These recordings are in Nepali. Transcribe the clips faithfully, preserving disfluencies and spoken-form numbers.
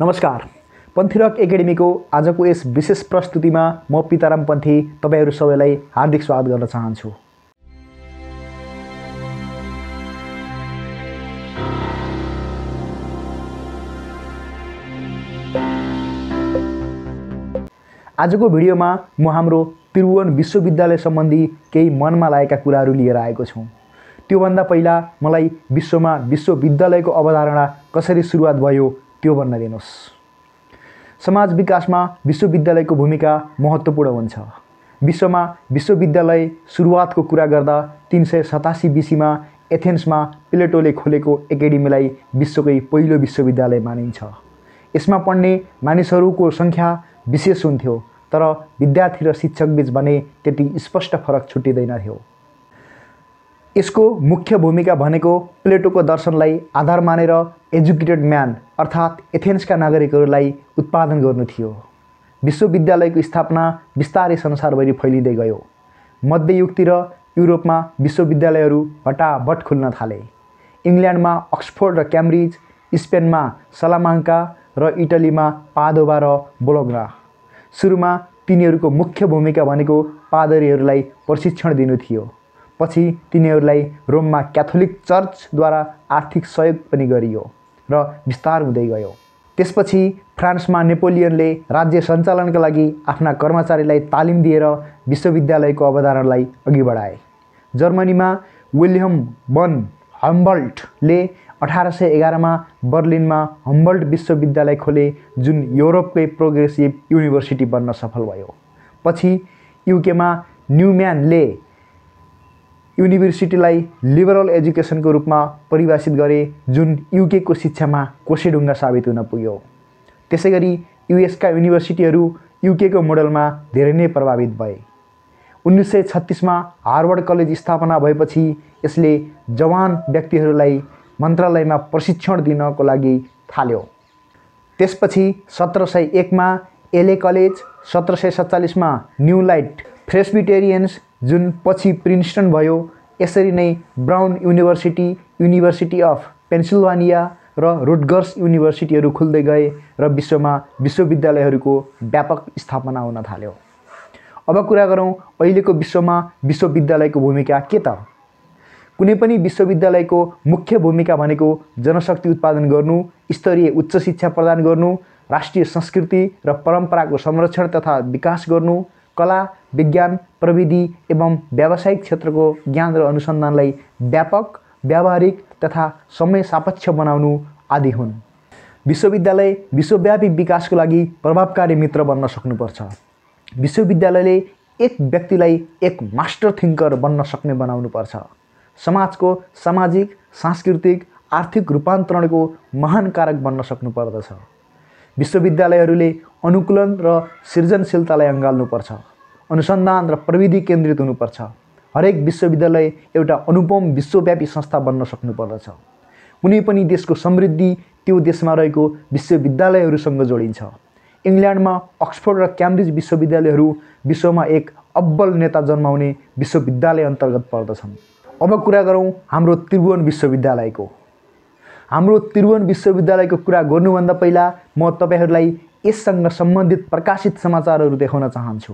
नमस्कार। पन्थीरक एकाडेमीको आजको यस विशेष प्रस्तुतिमा म पिताराम पन्थी तपाईहरु सबैलाई हार्दिक स्वागत गर्न चाहन्छु। आजको भिडियोमा म हाम्रो त्रिभुवन विश्वविद्यालय सम्बन्धी केही मनमा लागेका कुराहरू लिएर आएको छु। त्यो भन्दा पहिला मलाई विश्वमा विश्वविद्यालयको अवधारणा कसरी सुरुवात भयो त्यो भन्न दिनुस्। समाज विकासमा विश्वविद्यालयको भूमिका महत्त्वपूर्ण हुन्छ। विश्वमा विश्वविद्यालय सुरुवातको कुरा गर्दा तीन सय सतासी बीसीमा एथेन्समा प्लेटोले खोलेको एकाडेमीलाई विश्वकै पहिलो विश्वविद्यालय मानिन्छ। यसमा पढ्ने मानिसहरूको संख्या विशेष हुन्थ्यो, तर विद्यार्थी र शिक्षकबीच भने त्यति स्पष्ट फरक छुटिँदैन थियो। यसको मुख्य भूमिका भनेको प्लेटोको दर्शनलाई आधार मानेर एजुकेटेड म्यान अर्थात् एथेन्सका नागरिकहरूलाई उत्पादन गर्नु थियो। विश्वविद्यालयको स्थापना बिस्तारै संसारभरि फैलिँदै गयो। मध्ययुगतिर युरोपमा विश्वविद्यालयहरू हटाबट खुल्न थाले। इङ्ल्यान्डमा अक्सफोर्ड र क्याम्ब्रिज, स्पेनमा salamanca र इटलीमा पादोभा र बोलोग्ना। सुरुमा तिनीहरूको मुख्य भूमिका भनेको पादरीहरूलाई प्रशिक्षण दिनु थियो। पछि तिनीहरूलाई रोममा क्याथोलिक चर्चद्वारा आर्थिक सहयोग पनि गरियो र विस्तार हुँदै गयो। त्यसपछि फ्रान्समा नेपोलियनले राज्य सञ्चालनका लागि आफ्ना कर्मचारीलाई तालिम दिएर विश्वविद्यालयको अवधारणालाई अघि बढाए। जर्मनीमा विल्हेम बन हम्बल्टले अठारह सय एघारमा बर्लिनमा हम्बल्ट विश्वविद्यालय खोले, जुन युरोपकै प्रोग्रेसिभ युनिभर्सिटी बन्न सफल भयो। पछि युकेमा न्युम्यानले युनिभर्सिटीलाई लिबरल एजुकेसनको रूपमा परिभाषित गरे, जुन युकेको शिक्षामा कोसेढुङ्गा साबित हुन पुग्यो। त्यसैगरी युएसका युनिभर्सिटीहरू युकेको मोडलमा धेरै नै प्रभावित भए। उन्नाइस सय छत्तीसमा हार्वर्ड कलेज स्थापना भएपछि यसले जवान व्यक्तिहरूलाई मन्त्रालयमा प्रशिक्षण दिनको लागि थाल्यो। त्यसपछि सत्र सय एकमा एले कलेज, सत्र सय सत्तालिसमा न्यू लाइट प्रेस्बिटेरियन्स, जुन पछि प्रिन्सटन भयो। यसरी नै Brown University, University of Pennsylvania र रुटगर्स युनिभर्सिटीहरू खुल्दै गए र विश्वमा विश्वविद्यालयहरूको व्यापक स्थापना हुन थाल्यो। अब कुरा गरौँ अहिलेको विश्वमा विश्वविद्यालयको भूमिका के त? कुनै पनि विश्वविद्यालयको मुख्य भूमिका भनेको जनशक्ति उत्पादन गर्नु, स्तरीय उच्च शिक्षा प्रदान गर्नु, राष्ट्रिय संस्कृति र परम्पराको संरक्षण तथा विकास गर्नु, कला, विज्ञान, प्रविधि एवं व्यावसायिक क्षेत्रको ज्ञान र अनुसन्धानलाई व्यापक, व्यावहारिक तथा समय सापेक्ष बनाउनु आदि हुन्। विश्वविद्यालय विश्वव्यापी विकासको लागि प्रभावकारी मित्र बन्न सक्नुपर्छ। विश्वविद्यालयले एक व्यक्तिलाई एक मास्टर थिङ्कर बन्न सक्ने बनाउनुपर्छ। समाजको सामाजिक, सांस्कृतिक, आर्थिक रूपान्तरणको महान कारक बन्न सक्नुपर्दछ। विश्वविद्यालयहरूले अनुकूलन र सृजनशीलतालाई अँगाल्नुपर्छ। अनुसन्धान र प्रविधि केन्द्रित हुनुपर्छ। हरेक विश्वविद्यालय एउटा अनुपम विश्वव्यापी संस्था बन्न सक्नुपर्दछ। कुनै पनि देशको समृद्धि त्यो देशमा रहेको विश्वविद्यालयहरूसँग जोडिन्छ। इङ्ल्यान्डमा अक्सफोर्ड र क्याम्ब्रिज विश्वविद्यालयहरू विश्वमा एक अब्बल नेता जन्माउने विश्वविद्यालय अन्तर्गत पर्दछन्। अब कुरा गरौँ हाम्रो त्रिभुवन विश्वविद्यालयको। हाम्रो त्रिभुवन विश्वविद्यालयको कुरा गर्नुभन्दा पहिला म तपाईहरूलाई यससँग सम्बन्धित प्रकाशित समाचारहरू देखाउन चाहन्छु।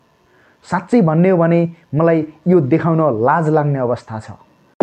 साँच्चै भन्ने हो भने मलाई यो देखाउन लाज लाग्ने अवस्था छ।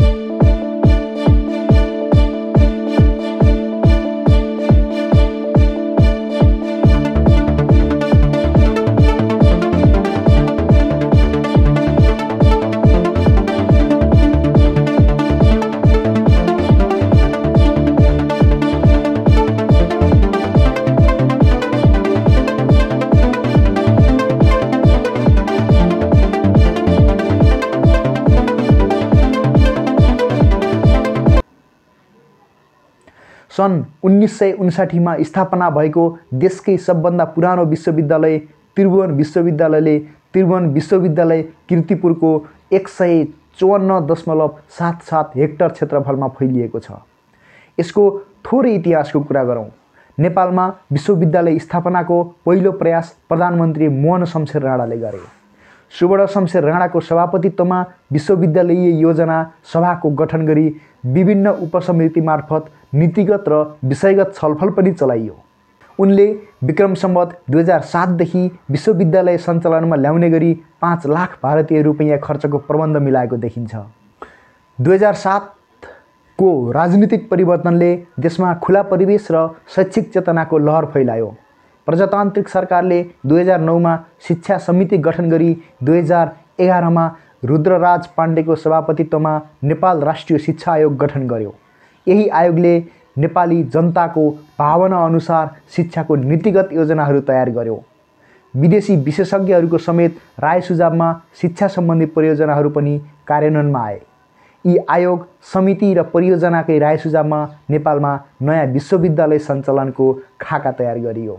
सन् उन्नाइस सय उन्साठीमा स्थापना भएको देशकै सबभन्दा पुरानो विश्वविद्यालय त्रिभुवन विश्वविद्यालयले त्रिभुवन विश्वविद्यालय कीर्तिपुरको एक सय चौवन्न दशमलव सात सात हेक्टर क्षेत्रफलमा फैलिएको छ। यसको थोरै इतिहासको कुरा गरौँ। नेपालमा विश्वविद्यालय स्थापनाको पहिलो प्रयास प्रधानमन्त्री मोहन शमशेर राणाले गरे। सुवर्ण शमशेर राणाको सभापतित्वमा विश्वविद्यालयीय योजना सभाको गठन गरी विभिन्न उपसमिति मार्फत नीतिगत र विषयगत छलफल पनि चलाइयो। उनले विक्रम सम्वत दुई हजार सातदेखि विश्वविद्यालय सञ्चालनमा ल्याउने गरी पाँच लाख भारतीय रुपैयाँ खर्चको प्रबन्ध मिलाएको देखिन्छ। दुई हजार सातको राजनीतिक परिवर्तनले देशमा खुला परिवेश र शैक्षिक चेतनाको लहर फैलायो। प्रजातान्त्रिक सरकारले दुई हजार नौमा शिक्षा समिति गठन गरी दुई हजार एघारमा रुद्रराज पाण्डेको सभापतित्वमा नेपाल राष्ट्रिय शिक्षा आयोग गठन गर्यो। यही आयोगले नेपाली जनताको भावना अनुसार शिक्षाको नीतिगत योजनाहरू तयार गर्यो। विदेशी विशेषज्ञहरूको समेत राय सुझावमा शिक्षा सम्बन्धी परियोजनाहरू पनि कार्यान्वयनमा आए। यी आयोग समिति र परियोजनाकै राय सुझावमा नेपालमा नयाँ विश्वविद्यालय सञ्चालनको खाका तयार गरियो।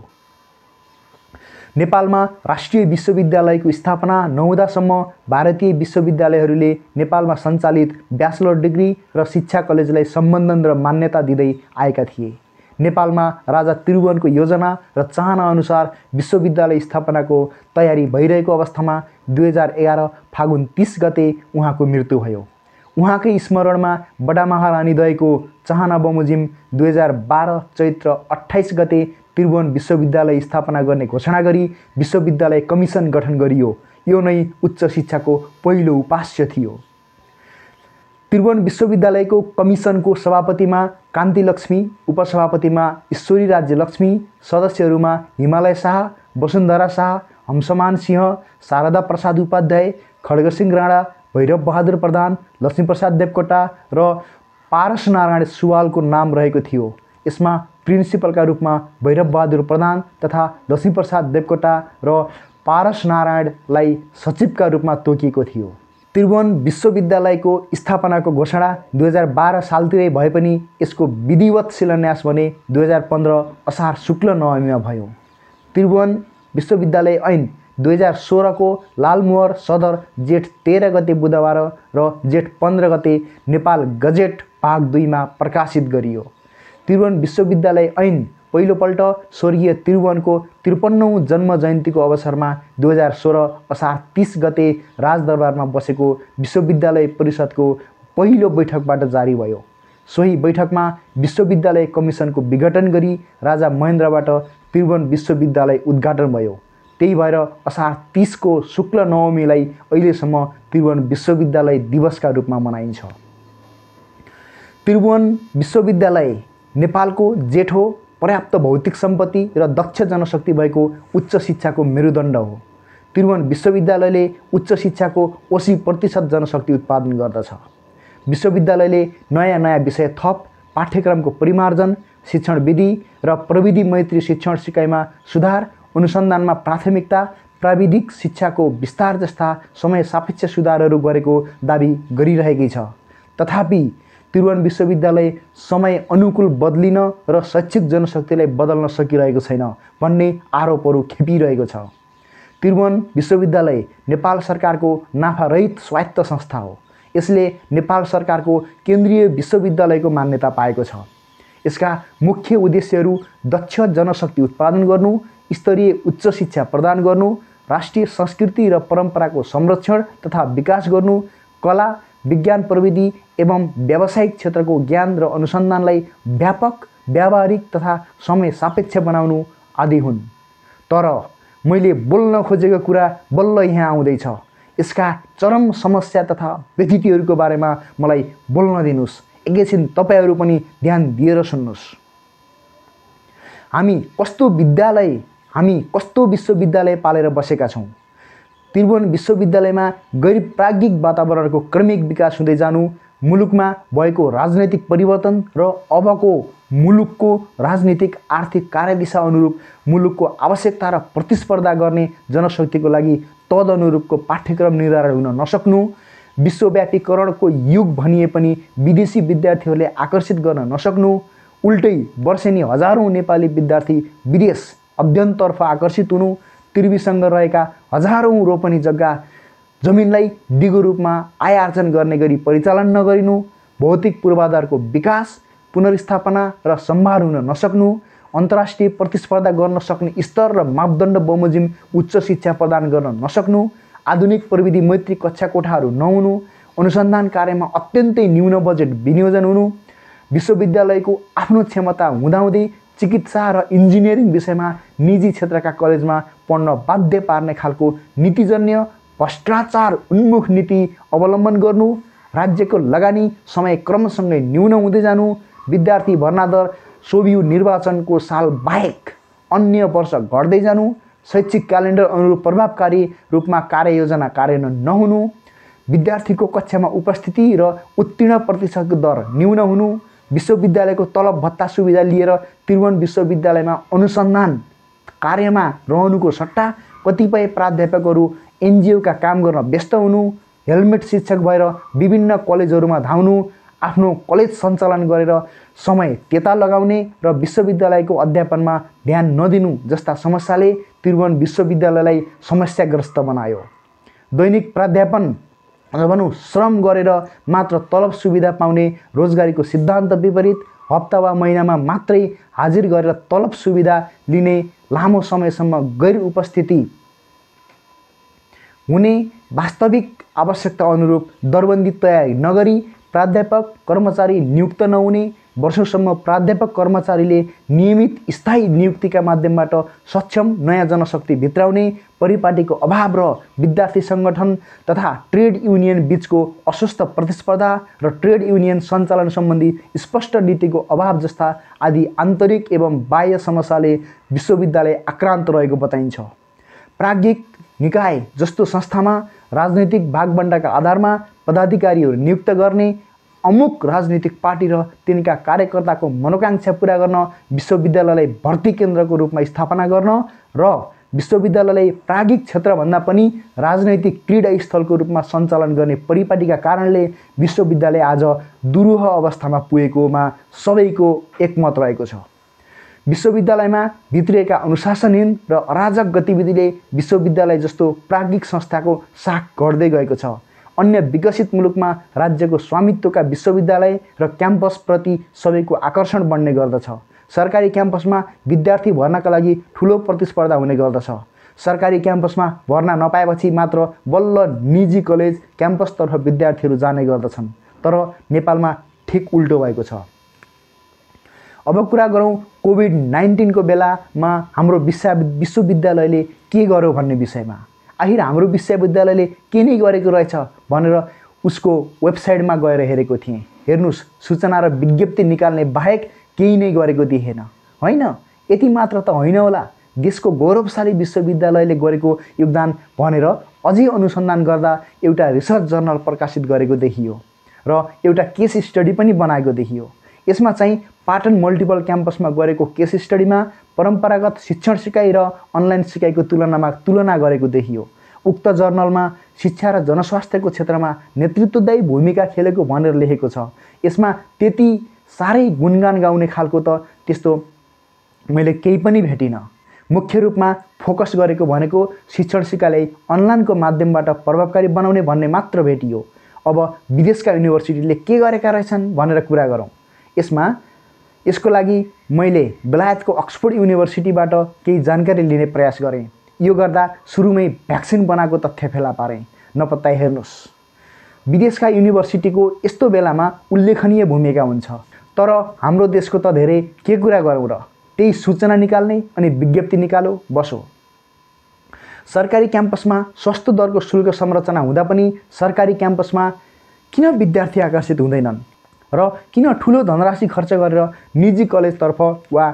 नेपालमा राष्ट्रिय विश्वविद्यालयको स्थापना नहुँदासम्म भारतीय विश्वविद्यालयहरूले नेपालमा सञ्चालित ब्याचलर डिग्री र शिक्षा कलेजलाई सम्बन्धन र मान्यता दिँदै आएका थिए। नेपालमा राजा त्रिभुवनको योजना र चाहना अनुसार विश्वविद्यालय स्थापनाको तयारी भइरहेको अवस्थामा दुई हजार एघार फागुन तीस गते उहाँको मृत्यु भयो। उहाँकै स्मरणमा बडा महारानी दयको चाहना बमोजिम दुई हजार बाह्र चैत्र अट्ठाइस गते त्रिभुवन विश्वविद्यालय स्थापना गर्ने घोषणा गरी विश्वविद्यालय कमिसन गठन गरियो। यो नै उच्च शिक्षाको पहिलो उपास्य थियो। त्रिभुवन विश्वविद्यालयको कमिसनको सभापतिमा कान्ति लक्ष्मी, उपसभापतिमा ईश्वरी राज्य लक्ष्मी, सदस्यहरूमा हिमालय शाह, वसुन्धरा शाह, हंसमान सिंह, शारदा प्रसाद उपाध्याय, खड्गसिंह राणा, भैरव बहादुर प्रधान, लक्ष्मीप्रसाद देवकोटा र पारस नारायण सुवालको नाम रहेको थियो। यसमा प्रिन्सिपलका रूपमा भैरव बहादुर प्रधान तथा लक्ष्मीप्रसाद देवकोटा र पारस नारायणलाई सचिवका रूपमा तोकिएको थियो। त्रिभुवन विश्वविद्यालयको स्थापनाको घोषणा दुई हजार बाह्र सालतिरै भए पनि यसको विधिवत शिलान्यास भने दुई हजार पन्ध्र असार शुक्ल नवमीमा भयो। त्रिभुवन विश्वविद्यालय ऐन दुई हजार सोह्रको लालमोहर सदर जेठ तेह्र गते बुधबार र जेठ पन्ध्र गते नेपाल गजेट भाग दुईमा प्रकाशित गरियो। त्रिभुवन विश्वविद्यालय ऐन पहिलोपल्ट स्वर्गीय त्रिभुवनको त्रिपन्नौँ जन्म जयन्तीको अवसरमा दुई हजार सोह्र असार तीस गते राजदरबारमा बसेको विश्वविद्यालय परिषदको पहिलो बैठकबाट जारी भयो। सोही बैठकमा विश्वविद्यालय कमिसनको विघटन गरी राजा महेन्द्रबाट त्रिभुवन विश्वविद्यालय उद्घाटन भयो। त्यही भएर असार तीसको शुक्ल नवमीलाई अहिलेसम्म त्रिभुवन विश्वविद्यालय दिवसका रूपमा मनाइन्छ। त्रिभुवन विश्वविद्यालय नेपालको जेठो, पर्याप्त भौतिक सम्पत्ति र दक्ष जनशक्ति भएको उच्च शिक्षाको मेरुदण्ड हो। त्रिभुवन विश्वविद्यालयले उच्च शिक्षाको अस्सी प्रतिशत जनशक्ति उत्पादन गर्दछ। विश्वविद्यालयले नयाँ नयाँ विषय थप, पाठ्यक्रमको परिमार्जन, शिक्षण विधि र प्रविधि मैत्री शिक्षण सिकाइमा सुधार, अनुसन्धानमा प्राथमिकता, प्राविधिक शिक्षाको विस्तार जस्ता समय सापेक्ष सुधारहरू गरेको दाबी गरिरहेकी छ। तथापि त्रिभुवन विश्वविद्यालय समय अनुकूल बदलिन र शैक्षिक जनशक्तिलाई बदल्न सकिरहेको छैन भन्ने आरोपहरू खेपिरहेको छ। त्रिभुवन विश्वविद्यालय नेपाल सरकारको नाफारहित स्वायत्त संस्था हो। यसले नेपाल सरकारको केन्द्रीय विश्वविद्यालयको मान्यता पाएको छ। यसका मुख्य उद्देश्यहरू दक्ष जनशक्ति उत्पादन गर्नु, स्तरीय उच्च शिक्षा प्रदान गर्नु, राष्ट्रिय संस्कृति र परम्पराको संरक्षण तथा विकास गर्नु, कला, विज्ञान प्रविधि एवं व्यावसायिक क्षेत्रको ज्ञान र अनुसन्धानलाई व्यापक, व्यावहारिक तथा समय सापेक्ष बनाउनु आदि हुन्। तर मैले बोल्न खोजेको कुरा बल्ल यहाँ आउँदैछ। यसका चरम समस्या तथा व्यथितिहरूको बारेमा मलाई बोल्न दिनुस्। एकैछिन तपाईहरू पनि ध्यान दिएर सुन्नुस्। हामी कस्तो विद्यालय, हामी कस्तो विश्वविद्यालय पालेर बसेका छौँ। त्रिभुवन विश्वविद्यालयमा गैर प्राज्ञिक वातावरणको क्रमिक विकास हुँदै जानु, मुलुकमा भएको राजनैतिक परिवर्तन र अबको मुलुकको राजनीतिक आर्थिक कार्यदिशा अनुरूप मुलुकको आवश्यकता र प्रतिस्पर्धा गर्ने जनशक्तिको लागि तदनुरूपको पाठ्यक्रम निर्धारण हुन नसक्नु, विश्वव्यापीकरणको युग भनिए पनि विदेशी विद्यार्थीहरूले आकर्षित गर्न नसक्नु, उल्टै वर्षेनी हजारौँ नेपाली विद्यार्थी विदेश अध्ययनतर्फ आकर्षित हुनु, त्रिवीसँग रहेका हजारौँ रोपनी जग्गा जमिनलाई दिगो रूपमा आय आर्जन गर्ने गरी परिचालन नगरिनु, भौतिक पूर्वाधारको विकास, पुनर्स्थापना र सम्भार हुन नसक्नु, अन्तर्राष्ट्रिय प्रतिस्पर्धा गर्न सक्ने स्तर र मापदण्ड बमोजिम उच्च शिक्षा प्रदान गर्न नसक्नु, आधुनिक प्रविधि मैत्री कक्षा कोठाहरू नहुनु, अनुसन्धान कार्यमा अत्यन्तै न्यून बजेट विनियोजन हुनु, विश्वविद्यालयको आफ्नो क्षमता हुँदाहुँदै चिकित्सा र इन्जिनियरिङ विषयमा निजी क्षेत्रका कलेजमा पढ्न बाध्य पार्ने खालको नीतिजन्य भ्रष्टाचार उन्मुख नीति अवलम्बन गर्नु, राज्यको लगानी समय क्रमसँगै न्यून हुँदै जानु, विद्यार्थी भर्ना दर सोभियु निर्वाचनको साल बाहेक अन्य वर्ष घट्दै जानु, शैक्षिक क्यालेन्डर अनुरूप प्रभावकारी रूपमा कार्ययोजना कार्यान्वयन नहुनु, विद्यार्थीको कक्षामा उपस्थिति र उत्तीर्ण प्रतिशतको दर न्यून हुनु, विश्वविद्यालयको तलब भत्ता सुविधा लिएर त्रिभुवन विश्वविद्यालयमा अनुसन्धान कार्यमा रहनुको सट्टा कतिपय प्राध्यापकहरू एनजिओका काम गर्न व्यस्त हुनु, हेलमेट शिक्षक भएर विभिन्न कलेजहरूमा धाउनु, आफ्नो कलेज सञ्चालन गरेर समय त्यता लगाउने र विश्वविद्यालयको अध्यापनमा ध्यान नदिनु जस्ता समस्याले त्रिभुवन विश्वविद्यालयलाई समस्याग्रस्त बनायो। दैनिक प्राध्यापन भनौँ श्रम गरेर मात्र तलब सुविधा पाउने रोजगारीको सिद्धान्त विपरीत हप्ता वा महिनामा मात्रै हाजिर गरेर तलब सुविधा लिने, लामो समयसम्म गैर उपस्थिति हुने, वास्तविक आवश्यकता अनुरूप दरबन्दी तयारी नगरी प्राध्यापक कर्मचारी नियुक्त नहुने, वर्षौंसम्म प्राध्यापक कर्मचारीले नियमित स्थायी नियुक्तिका माध्यमबाट सक्षम नयाँ जनशक्ति भित्राउने, परिपाटीको अभाव र विद्यार्थी सङ्गठन तथा ट्रेड युनियन बीचको अस्वस्थ प्रतिस्पर्धा र ट्रेड युनियन सञ्चालन सम्बन्धी स्पष्ट नीतिको अभाव जस्ता आदि आन्तरिक एवं बाह्य समस्याले विश्वविद्यालय आक्रान्त रहेको बताइन्छ। प्राज्ञिक निकाय जस्तो संस्थामा राजनैतिक भागबण्डाका आधारमा पदाधिकारीहरू नियुक्त गर्ने, अमुक राजनीतिक पार्टी र तिनका कार्यकर्ताको मनोकांक्षा पूरा गर्न विश्वविद्यालयलाई भर्ती केन्द्रको रूपमा स्थापना गर्न र विश्वविद्यालयलाई प्राज्ञिक क्षेत्रभन्दा पनि राजनैतिक क्रीडा स्थलको रूपमा सञ्चालन गर्ने परिपाटीका कारणले विश्वविद्यालय आज दुरूह अवस्थामा पुगेकोमा सबैको एकमत रहेको छ। विश्वविद्यालयमा भित्रिएका अनुशासनहीन र अराजक गतिविधिले विश्वविद्यालय जस्तो प्राज्ञिक संस्थाको साख घट्दै गएको छ। अन्य विकसित मुलुकमा राज्यको स्वामित्वका विश्वविद्यालय र क्याम्पसप्रति सबैको आकर्षण बढ्ने गर्दछ। सरकारी क्याम्पसमा विद्यार्थी भर्नाका लागि ठुलो प्रतिस्पर्धा हुने गर्दछ। सरकारी क्याम्पसमा भर्ना नपाएपछि मात्र बल्ल निजी कलेज क्याम्पसतर्फ विद्यार्थीहरू जाने गर्दछन्। तर नेपालमा ठिक उल्टो भएको छ। अब कुरा गरौँ कोभिड नाइन्टीन को बेलामा हाम्रो विश्वविद्यालयले के गर्यो भन्ने विषयमा। आखिर हाम्रो विश्वविद्यालयले के नै गरेको रहेछ भनेर उसको वेबसाइटमा गएर हेरेको थिएँ। हेर्नुस्, सूचना र विज्ञप्ति निकाल्ने बाहेक केही नै गरेको थिएन। होइन, यति मात्र त होइन होला, देशको गौरवशाली विश्वविद्यालयले गरेको योगदान भनेर अझै अनुसन्धान गर्दा एउटा रिसर्च जर्नल प्रकाशित गरेको देखियो र एउटा केस स्टडी पनि बनाएको देखियो। यसमा चाहिँ पाटन मल्टिपल क्याम्पसमा गरेको केस स्टडीमा परम्परागत शिक्षण सिकाइ र अनलाइन सिकाइको तुलनामा तुलना गरेको देखियो। उक्त जर्नलमा शिक्षा र जनस्वास्थ्यको क्षेत्रमा नेतृत्वदायी भूमिका खेलेको भनेर लेखेको छ। यसमा त्यति साह्रै गुणगान गाउने खालको त त्यस्तो मैले केही पनि भेटिनँ। मुख्य रूपमा फोकस गरेको भनेको शिक्षण सिकाइलाई अनलाइनको माध्यमबाट प्रभावकारी बनाउने भन्ने मात्र भेटियो। अब विदेशका युनिभर्सिटीले के गरेका रहेछन् भनेर कुरा गरौँ। यसमा यसको लागि मैले बेलायतको अक्सफोर्ड युनिभर्सिटीबाट केही जानकारी लिने प्रयास गरेँ। यो गर्दा सुरुमै भ्याक्सिन बनाएको तथ्य फेला पारेँ। नपत्ताइ हेर्नुस्, विदेशका युनिभर्सिटीको यस्तो बेलामा उल्लेखनीय भूमिका हुन्छ। तर हाम्रो देशको त धेरै के कुरा गरौँ र, त्यही सूचना निकाल्ने अनि विज्ञप्ति निकालो बसो। सरकारी क्याम्पसमा सस्तो दरको शुल्क संरचना हुँदा पनि सरकारी क्याम्पसमा किन विद्यार्थी आकर्षित हुँदैनन् र किन ठुलो धनराशि खर्च गरेर निजी कलेजतर्फ वा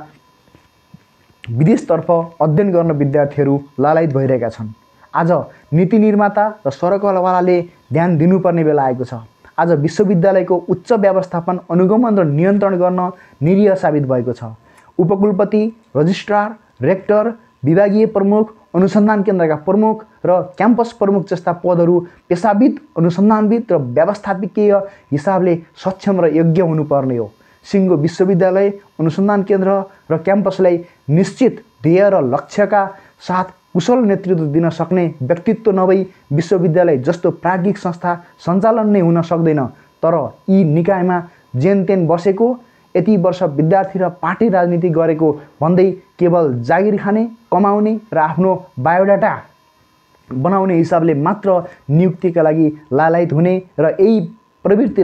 विदेशतर्फ अध्ययन गर्न विद्यार्थीहरू लालायित भइरहेका छन्। आज नीति निर्माता र सरकारवालाले ध्यान दिनुपर्ने बेला आएको छ। आज विश्वविद्यालयको उच्च व्यवस्थापन, अनुगमन र नियन्त्रण गर्न निरीह साबित भएको छ। उपकुलपति, रजिस्ट्रार, रेक्टर, विभागीय प्रमुख, अनुसन्धान केन्द्रका प्रमुख र क्याम्पस प्रमुख जस्ता पदहरू पेसाविद, अनुसन्धानविद र व्यवस्थापकीय हिसाबले सक्षम र योग्य हुनुपर्ने हो। सिङ्गो विश्वविद्यालय, अनुसन्धान केन्द्र र क्याम्पसलाई निश्चित ध्येय र लक्ष्यका साथ कुशल नेतृत्व दिन सक्ने व्यक्तित्व नभई विश्वविद्यालय जस्तो प्राज्ञिक संस्था सञ्चालन नै हुन सक्दैन। तर यी निकायमा जेनतेन बसेको, यति वर्ष विद्यार्थी र पार्टी राजनीति गरेको भन्दै केवल जागिर खाने, कमाउने र आफ्नो बायोडाटा बनाउने हिसाबले मात्र नियुक्तिका लागि लालायित हुने र यही प्रवृत्तिलाई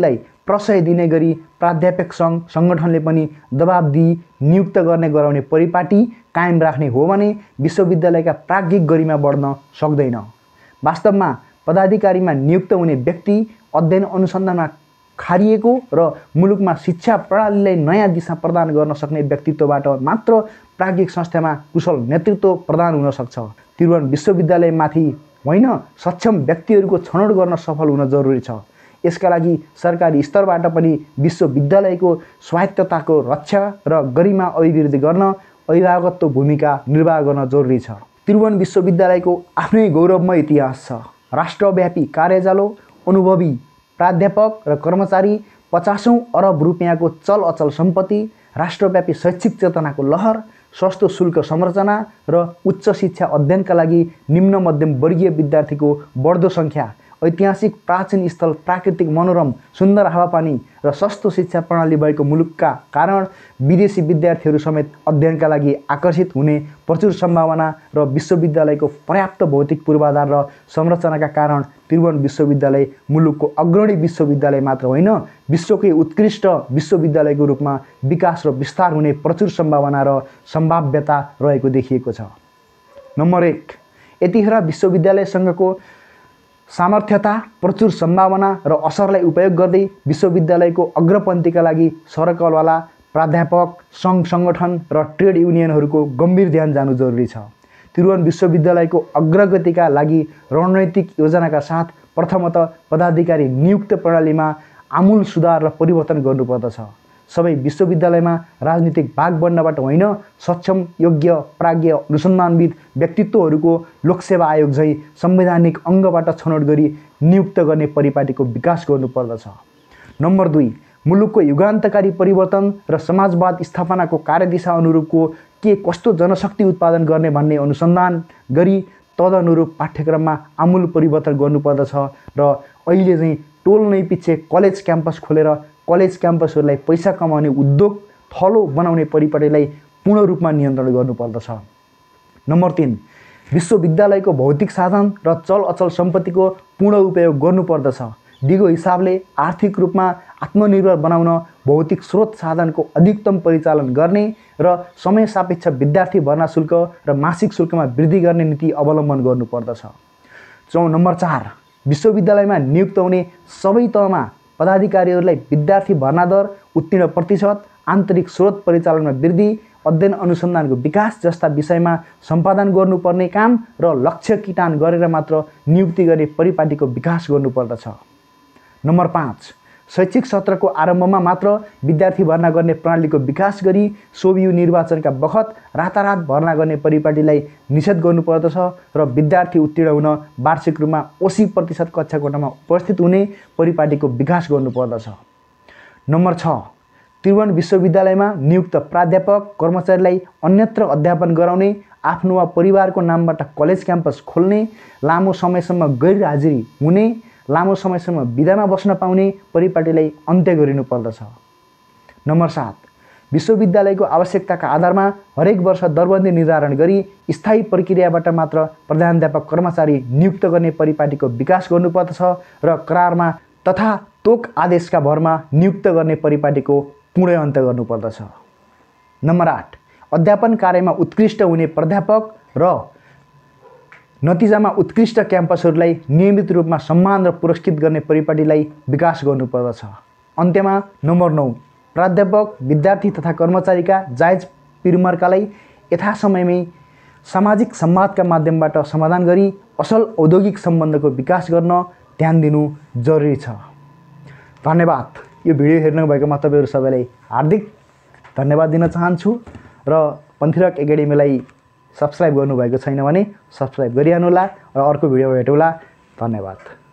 प्रशय दिने गरी प्राध्यापक सङ्घ सङ्गठनले पनि दबाब दिई नियुक्त गर्ने गराउने परिपाटी कायम राख्ने हो भने विश्वविद्यालयका प्राज्ञिक गरिमा बढ्न सक्दैन। वास्तवमा पदाधिकारीमा नियुक्त हुने व्यक्ति अध्ययन अनुसन्धानमा खारिएको र मुलुकमा शिक्षा प्रणालीलाई नयाँ दिशा प्रदान गर्न सक्ने व्यक्तित्वबाट मात्र प्राज्ञिक संस्थामा कुशल नेतृत्व प्रदान हुन सक्छ। त्रिभुवन विश्वविद्यालयमाथि होइन, सक्षम व्यक्तिहरूको छनौट गर्न सफल हुन जरुरी छ। यसका लागि सरकारी स्तरबाट पनि विश्वविद्यालयको स्वायत्तताको रक्षा र गरिमा अभिवृद्धि गर्न अभिभावकत्व भूमिका निर्वाह गर्न जरुरी छ। त्रिभुवन विश्वविद्यालयको आफ्नै गौरवमय इतिहास छ। राष्ट्रव्यापी कार्यजालो, अनुभवी प्राध्यापक र कर्मचारी, पचासौँ अरब रुपियाँको चल अचल सम्पत्ति, राष्ट्रव्यापी शैक्षिक चेतनाको लहर, सस्तो शुल्क संरचना र उच्च शिक्षा अध्ययनका लागि निम्न मध्यम वर्गीय विद्यार्थीको बढ्दो सङ्ख्या, ऐतिहासिक प्राचीन स्थल, प्राकृतिक मनोरम सुन्दर हावापानी र सस्तो शिक्षा प्रणाली भएको मुलुकका कारण विदेशी विद्यार्थीहरू समेत अध्ययनका लागि आकर्षित हुने प्रचुर सम्भावना र विश्वविद्यालयको पर्याप्त भौतिक पूर्वाधार र संरचनाका कारण त्रिभुवन विश्वविद्यालय मुलुकको अग्रणी विश्वविद्यालय मात्र होइन, विश्वकै उत्कृष्ट विश्वविद्यालयको रूपमा विकास र विस्तार हुने प्रचुर सम्भावना र सम्भाव्यता रहेको देखिएको छ। नम्बर एक, यतिखेर विश्वविद्यालयसँगको सामर्थ्यता, प्रचुर सम्भावना र असरलाई उपयोग गर्दै विश्वविद्यालयको अग्रपन्थीका लागि सरकारवाला प्राध्यापक सङ्घ सङ्गठन र ट्रेड युनियनहरूको गम्भीर ध्यान जानु जरुरी छ। त्रिभुवन विश्वविद्यालयको अग्रगतिका लागि रणनीतिक योजनाका साथ प्रथमतः पदाधिकारी नियुक्त प्रणालीमा आमूल सुधार र परिवर्तन गर्नुपर्दछ। सबै विश्वविद्यालयमा राजनीतिक भाग बन्नबाट होइन, सक्षम, योग्य, प्राज्ञ, अनुसन्धानविद व्यक्तित्वहरूको लोकसेवा आयोग झैँ संवैधानिक अङ्गबाट छनौट गरी नियुक्त गर्ने परिपाटीको विकास गर्नुपर्दछ। नम्बर दुई, मुलुकको युगान्तकारी परिवर्तन र समाजवाद स्थापनाको कार्यदिशा अनुरूपको के कस्तो जनशक्ति उत्पादन गर्ने भन्ने अनुसन्धान गरी तदनुरूप पाठ्यक्रममा आमूल परिवर्तन गर्नुपर्दछ र अहिले चाहिँ टोल नै पछि कलेज क्याम्पस खोलेर कलेज क्याम्पसहरूलाई पैसा कमाउने उद्योग थलो बनाउने परिपाटीलाई पूर्ण रूपमा नियन्त्रण गर्नुपर्दछ। नम्बर तीन, विश्वविद्यालयको भौतिक साधन र चल अचल सम्पत्तिको पूर्ण उपयोग गर्नुपर्दछ। दिगो हिसाबले आर्थिक रूपमा आत्मनिर्भर बनाउन भौतिक स्रोत साधनको अधिकतम परिचालन गर्ने र समय सापेक्ष विद्यार्थी भर्ना शुल्क र मासिक शुल्कमा वृद्धि गर्ने नीति अवलम्बन गर्नुपर्दछ। चौ नम्बर चार, विश्वविद्यालयमा नियुक्त हुने सबै तहमा पदाधिकारीहरूलाई विद्यार्थी भर्ना दर, उत्तीर्ण प्रतिशत, आन्तरिक स्रोत परिचालनमा वृद्धि, अध्ययन अनुसन्धानको विकास जस्ता विषयमा सम्पादन गर्नुपर्ने काम र लक्ष्य किटान गरेर मात्र नियुक्ति गर्ने परिपाटीको विकास गर्नुपर्दछ। नम्बर पाँच, शैक्षिक सत्रको आरम्भमा मात्र विद्यार्थी भर्ना गर्ने प्रणालीको विकास गरी सोभियु निर्वाचनका बखत रातारात भर्ना गर्ने परिपाटीलाई निषेध गर्नुपर्दछ र विद्यार्थी उत्तीर्ण हुन वार्षिक रूपमा अस्सी प्रतिशत कक्षा कोठामा उपस्थित हुने परिपाटीको विकास गर्नुपर्दछ। नम्बर छ, त्रिभुवन विश्वविद्यालयमा नियुक्त प्राध्यापक कर्मचारीलाई अन्यत्र अध्यापन गराउने, आफ्नो वा परिवारको नामबाट कलेज क्याम्पस खोल्ने, लामो समयसम्म गैर हाजिरी हुने, लामो समयसम्म बिदामा बस्न पाउने परिपाटीलाई अन्त्य गरिनुपर्दछ। नम्बर सात, विश्वविद्यालयको आवश्यकताका आधारमा हरेक वर्ष दरबन्दी निर्धारण गरी स्थायी प्रक्रियाबाट मात्र प्रधानाध्यापक कर्मचारी नियुक्त गर्ने परिपाटीको विकास गर्नुपर्दछ र करारमा तथा तोक आदेशका भरमा नियुक्त गर्ने परिपाटीको पूर्ण अन्त्य गर्नुपर्दछ। नम्बर आठ, अध्यापन कार्यमा उत्कृष्ट हुने प्राध्यापक र नतिजामा उत्कृष्ट क्याम्पसहरूलाई नियमित रूपमा सम्मान र पुरस्कृत गर्ने परिपाटीलाई विकास गर्नुपर्दछ। अन्त्यमा नम्बर नौ, प्राध्यापक, विद्यार्थी तथा कर्मचारीका जायज पिरमर्कालाई यथासमयमै सामाजिक संवादका माध्यमबाट समाधान गरी असल औद्योगिक सम्बन्धको विकास गर्न ध्यान दिनु जरुरी छ। धन्यवाद। यो भिडियो हेर्नुभएकोमा तपाईँहरू सबैलाई हार्दिक धन्यवाद दिन चाहन्छु र पन्थीरक एकाडेमीलाई सब्सक्राइब गर्नुभएको छैन भने सब्सक्राइब गरिहाल्नुहोला र अर्को भिडियोमा भेटौँला। धन्यवाद।